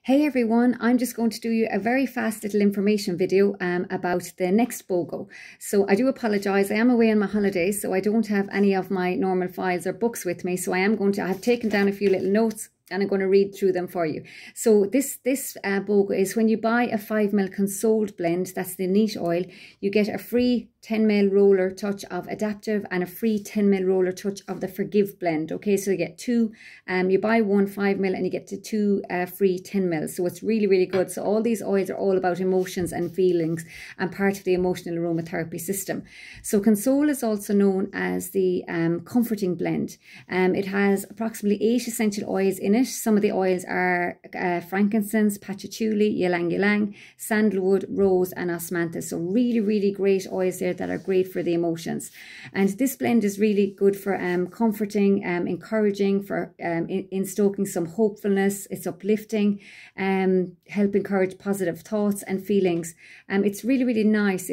Hey everyone, I'm just going to do you a very fast little information video about the next BOGO. So I do apologise, I am away on my holidays, so I don't have any of my normal files or books with me. So I have taken down a few little notes and I'm going to read through them for you. So this BOGO is when you buy a 5ml Consoled blend, that's the neat oil, you get a free 10ml roller touch of Adaptive and a free 10ml roller touch of the Forgive blend. Okay, so you get two, you buy one 5ml and you get to two free 10ml. So it's really, really good. So all these oils are all about emotions and feelings and part of the emotional aromatherapy system. So Console is also known as the comforting blend. It has approximately 8 essential oils in it. Some of the oils are frankincense, patchouli, ylang ylang, sandalwood, rose and osmanthus. So really, really great oils there that are great for the emotions. And this blend is really good for comforting, encouraging, for in stoking some hopefulness. It's uplifting, help encourage positive thoughts and feelings. It's really, really nice.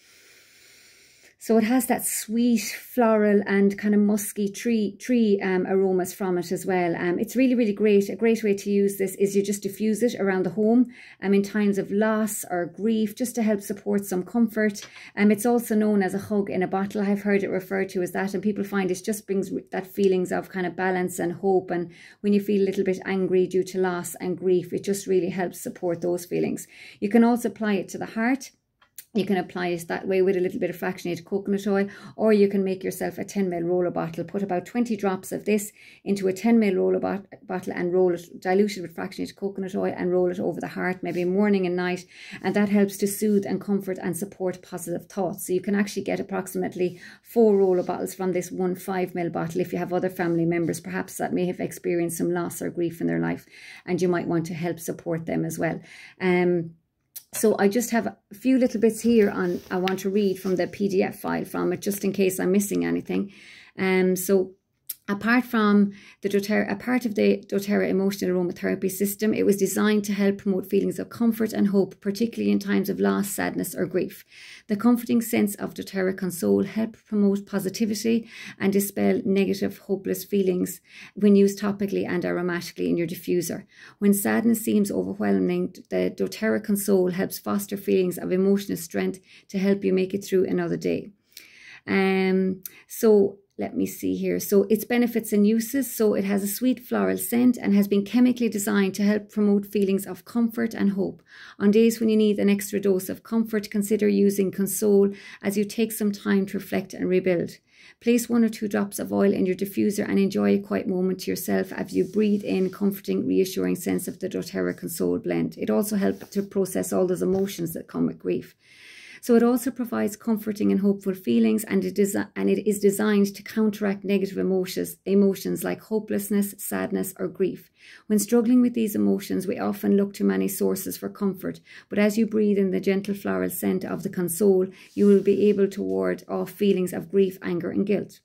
So it has that sweet floral and kind of musky tree aromas from it as well. It's really, really great. A great way to use this is you just diffuse it around the home in times of loss or grief, just to help support some comfort. It's also known as a hug in a bottle. I've heard it referred to as that, and people find it just brings that feelings of kind of balance and hope. And when you feel a little bit angry due to loss and grief, it just really helps support those feelings. You can also apply it to the heart. You can apply it that way with a little bit of fractionated coconut oil, or you can make yourself a 10ml roller bottle. Put about 20 drops of this into a 10ml roller bottle and roll it, dilute it with fractionated coconut oil and roll it over the heart, maybe morning and night. And that helps to soothe and comfort and support positive thoughts. So you can actually get approximately 4 roller bottles from this one 5ml bottle if you have other family members, perhaps that may have experienced some loss or grief in their life, and you might want to help support them as well. So I just have a few little bits here I want to read from the PDF file from it, just in case I'm missing anything. So apart from the doTERRA, a part of the doTERRA emotional aromatherapy system, it was designed to help promote feelings of comfort and hope, particularly in times of loss, sadness or grief. The comforting sense of doTERRA Console help promote positivity and dispel negative, hopeless feelings when used topically and aromatically in your diffuser. When sadness seems overwhelming, the doTERRA Console helps foster feelings of emotional strength to help you make it through another day. So let me see here. So its benefits and uses. So it has a sweet floral scent and has been chemically designed to help promote feelings of comfort and hope. On days when you need an extra dose of comfort, consider using Console as you take some time to reflect and rebuild. Place 1 or 2 drops of oil in your diffuser and enjoy a quiet moment to yourself as you breathe in comforting, reassuring sense of the doTERRA Console blend. It also helps to process all those emotions that come with grief. So it also provides comforting and hopeful feelings, and it is designed to counteract negative emotions like hopelessness, sadness or grief. When struggling with these emotions, we often look to many sources for comfort, but as you breathe in the gentle floral scent of the Console, you will be able to ward off feelings of grief, anger and guilt.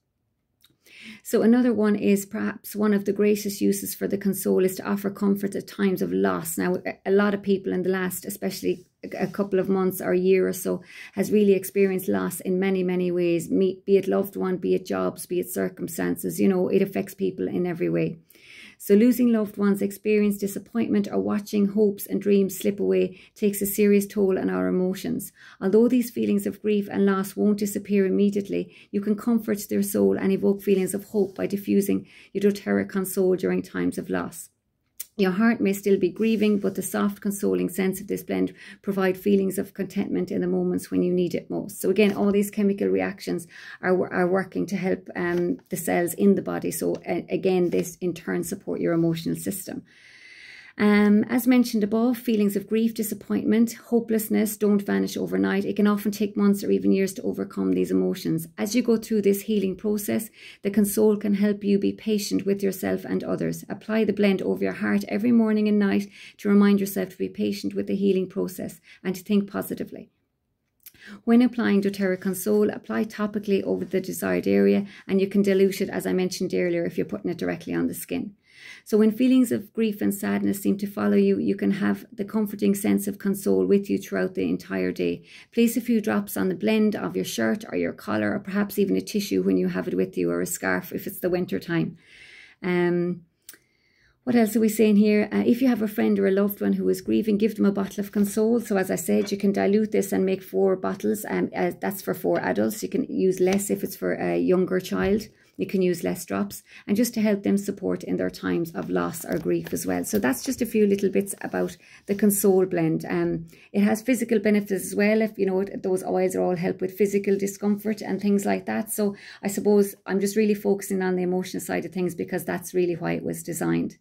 So another one is perhaps one of the greatest uses for the Console is to offer comfort at times of loss. Now, a lot of people in the last, especially a couple of months or a year or so, has really experienced loss in many, many ways, be it loved one, be it jobs, be it circumstances. You know, it affects people in every way. So losing loved ones, experience disappointment or watching hopes and dreams slip away takes a serious toll on our emotions. Although these feelings of grief and loss won't disappear immediately, you can comfort their soul and evoke feelings of hope by diffusing your doTERRA Console during times of loss. Your heart may still be grieving, but the soft, consoling sense of this blend provide feelings of contentment in the moments when you need it most. So again, all these chemical reactions are working to help the cells in the body. So again, this in turn support your emotional system. As mentioned above, feelings of grief, disappointment, hopelessness don't vanish overnight. It can often take months or even years to overcome these emotions. As you go through this healing process, the Console can help you be patient with yourself and others. Apply the blend over your heart every morning and night to remind yourself to be patient with the healing process and to think positively. When applying doTERRA Console, apply topically over the desired area, and you can dilute it, as I mentioned earlier, if you're putting it directly on the skin. So when feelings of grief and sadness seem to follow you, you can have the comforting sense of Console with you throughout the entire day. Place a few drops on the blend of your shirt or your collar, or perhaps even a tissue when you have it with you, or a scarf if it's the winter time. What else are we saying here? If you have a friend or a loved one who is grieving, give them a bottle of Console. So as I said, you can dilute this and make 4 bottles. That's for 4 adults. You can use less if it's for a younger child. You can use less drops, and just to help them support in their times of loss or grief as well. So that's just a few little bits about the Console blend. It has physical benefits as well. If you know, those oils are all help with physical discomfort and things like that. So I suppose I'm just really focusing on the emotional side of things because that's really why it was designed.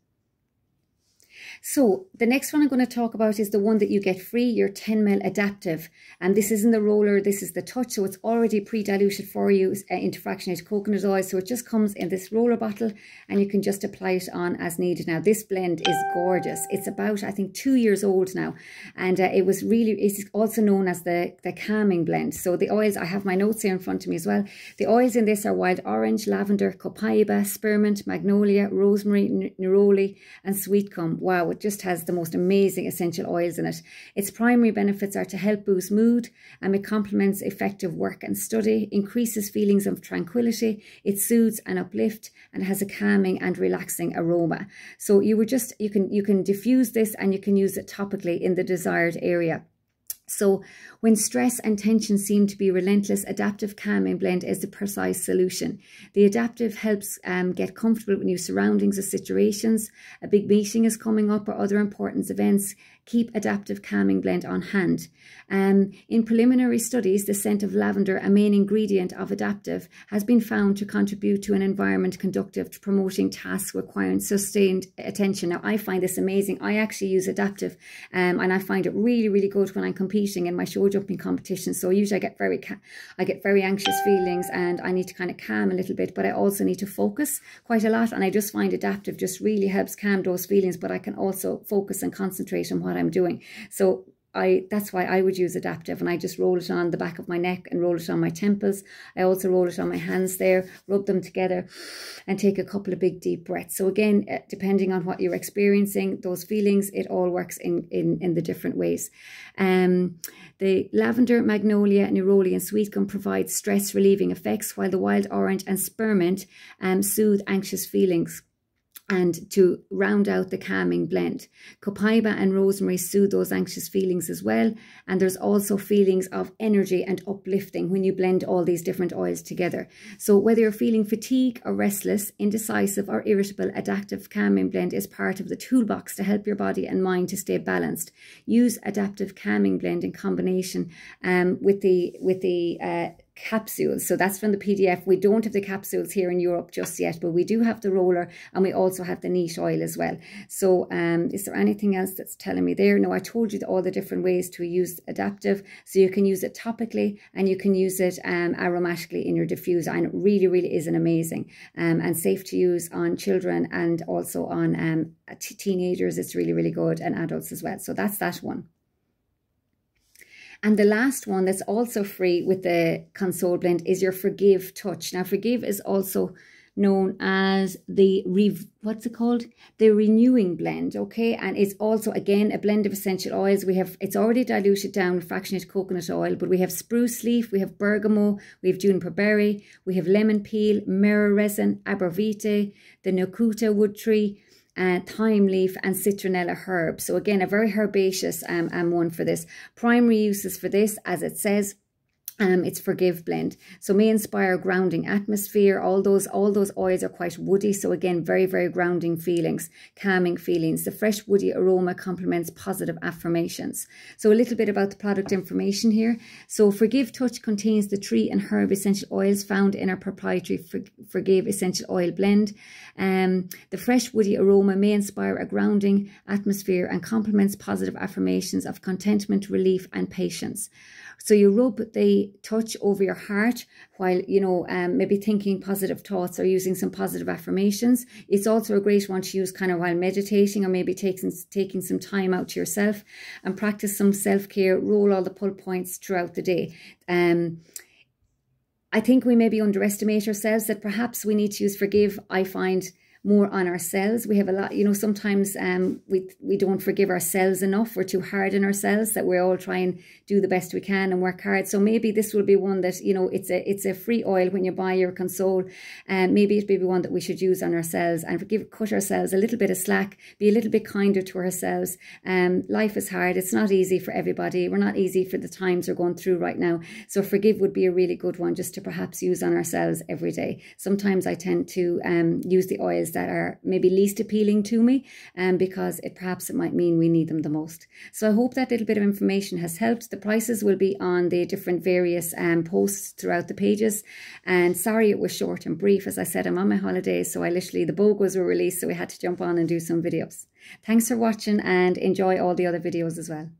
So the next one I'm going to talk about is the one that you get free, your 10 ml adaptive. And this isn't the roller, this is the touch. So it's already pre-diluted for you into fractionated coconut oil. So it just comes in this roller bottle and you can just apply it on as needed. Now this blend is gorgeous. It's about, I think, 2 years old now. And it's also known as the calming blend. So the oils, I have my notes here in front of me as well. The oils in this are wild orange, lavender, copaiba, spearmint, magnolia, rosemary, neroli, and sweet gum. Wow, it just has the most amazing essential oils in it. Its primary benefits are to help boost mood, and it complements effective work and study, increases feelings of tranquility, it soothes and uplifts, and has a calming and relaxing aroma. So you can diffuse this and you can use it topically in the desired area. So when stress and tension seem to be relentless, Adaptive Calming Blend is the precise solution. The Adaptive helps get comfortable with new surroundings or situations. A big meeting is coming up or other important events. Keep Adaptive Calming Blend on hand. In preliminary studies, the scent of lavender, a main ingredient of Adaptive, has been found to contribute to an environment conducive to promoting tasks requiring sustained attention. Now, I find this amazing. I actually use Adaptive and I find it really, really good when I'm competing in my show jumping competitions. So usually I get very anxious feelings and I need to kind of calm a little bit, but I also need to focus quite a lot. And I just find Adaptive just really helps calm those feelings, but I can also focus and concentrate on what I'm doing. So that's why I would use Adaptive, and I just roll it on the back of my neck and roll it on my temples. I also roll it on my hands there, rub them together and take a couple of big deep breaths. So again, depending on what you're experiencing, those feelings, it all works in the different ways. The lavender, magnolia, neroli and sweet gum provide stress relieving effects, while the wild orange and spearmint soothe anxious feelings. And to round out the calming blend, copaiba and rosemary soothe those anxious feelings as well. And there's also feelings of energy and uplifting when you blend all these different oils together. So whether you're feeling fatigue or restless, indecisive or irritable, Adaptive Calming Blend is part of the toolbox to help your body and mind to stay balanced. Use Adaptive Calming Blend in combination with the capsules. So that's from the PDF. We don't have the capsules here in Europe just yet, but we do have the roller and we also have the neat oil as well. So is there anything else that's telling me there? No, I told you all the different ways to use Adaptive. So you can use it topically and you can use it aromatically in your diffuser, and it really, really is an amazing and safe to use on children and also on teenagers. It's really, really good, and adults as well. So that's that one. And the last one that's also free with the Console blend is your Forgive Touch. Now, Forgive is also known as the renewing blend, okay? And it's also, again, a blend of essential oils. It's already diluted down with fractionated coconut oil, but we have spruce leaf, we have bergamot, we have juniper berry, we have lemon peel, myrrh resin, arborvitae, the nocuta wood tree, thyme leaf and citronella herb. So again, a very herbaceous one for this. Primary uses for this, as it says, it's Forgive blend. So may inspire grounding atmosphere. All those oils are quite woody. So again, very, very grounding feelings, calming feelings. The fresh woody aroma complements positive affirmations. So a little bit about the product information here. So Forgive Touch contains the tree and herb essential oils found in our proprietary Forgive essential oil blend. The fresh woody aroma may inspire a grounding atmosphere and complements positive affirmations of contentment, relief and patience. So you rub the touch over your heart while, maybe thinking positive thoughts or using some positive affirmations. It's also a great one to use kind of while meditating, or maybe taking some time out to yourself and practice some self-care, roll all the pull points throughout the day. I think we maybe underestimate ourselves, that perhaps we need to use Forgive. I find more on ourselves. We have a lot, you know, sometimes we don't forgive ourselves enough. We're too hard on ourselves, that we're all trying to do the best we can and work hard. So maybe this will be one that, you know, it's a free oil when you buy your Console, and maybe it will be one that we should use on ourselves and cut ourselves a little bit of slack, be a little bit kinder to ourselves. Life is hard. It's not easy for everybody. We're not easy for the times we're going through right now. So forgive would be a really good one just to perhaps use on ourselves every day. Sometimes I tend to use the oils that are maybe least appealing to me, because perhaps it might mean we need them the most. So I hope that little bit of information has helped. The prices will be on the different various posts throughout the pages. And sorry it was short and brief. As I said, I'm on my holidays, so the BOGOs were released, so we had to jump on and do some videos. Thanks for watching, and enjoy all the other videos as well.